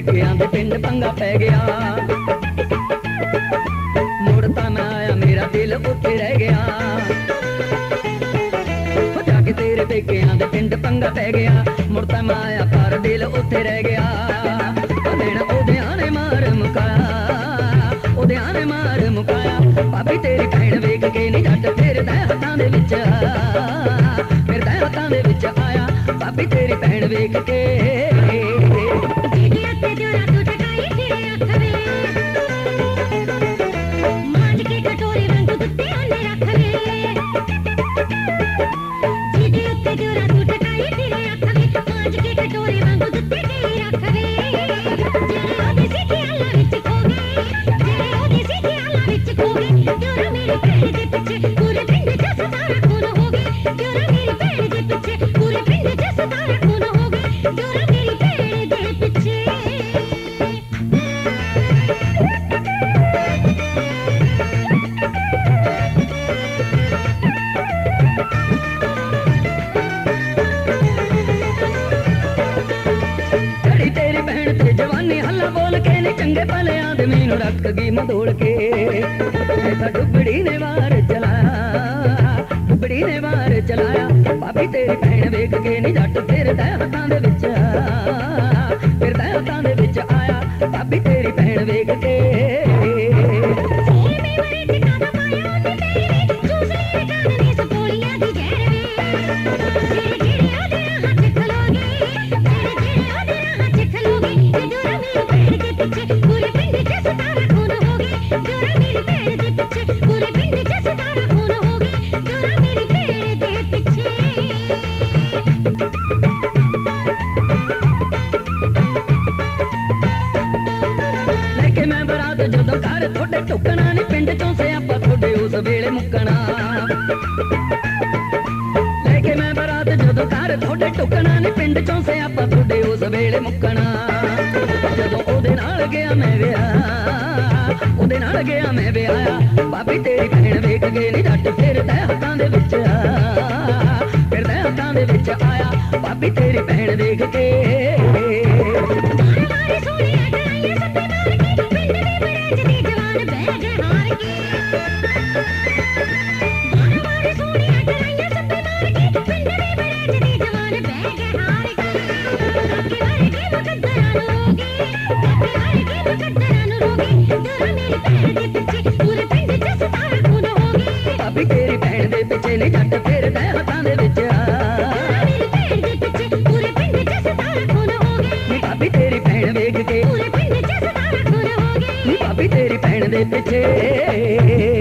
पेकियां दे पिंड पंगा पै गया। मुड़ता मैं आया मेरा दिल उत्थे रह गया। जाके तेरे पेकियां दे पिंड पंगा पै गया। मुड़ता मैं आया पर दिल उत्थे रह गया। दिन ओदियां ने मार मुकाया, ओदियां ने मार मुकाया। भाभी तेरी भैन वेख के नी जट फिर तै हत्थां दे विच आया, फिर तै हत्थां दे विच आया। भाभी तेरी भैन वेख के चंगे भले आदमी नू रख गई मदोड़ के। ऐसा डुबड़ी ने वार चलाया, डुबड़ी ने वार चलाया। भाभी तेरी भैन वेख के नी जट फिर तै हत्थां दे विच आया, फिर तै हत्थां दे विच आया। भाभी तेरी भैन वेख के थोड़े टुकना नी पिंड चों से आपा थोड़े उस वेले मुकना। लेके मैं बरात जदों घर थोड़े टुकना नी पिंड चों से आपा थोड़े उस वेले मुकना। जदों ओदे नाल गया मैं विआह, ओदे नाल गया मैं विआह। भाभी तेरी भैन वेख के नी जट फिर तै हत्थां दे विच आया, फिर तै हत्थां दे विच आया। भाभी तेरी भैन वेख के भाभी तेरी भैन दे पिछे नी जट फिर तै हत्थां दे विच आया। भाभी तेरी भैन वेख के भाभी तेरी भैन दे पिछे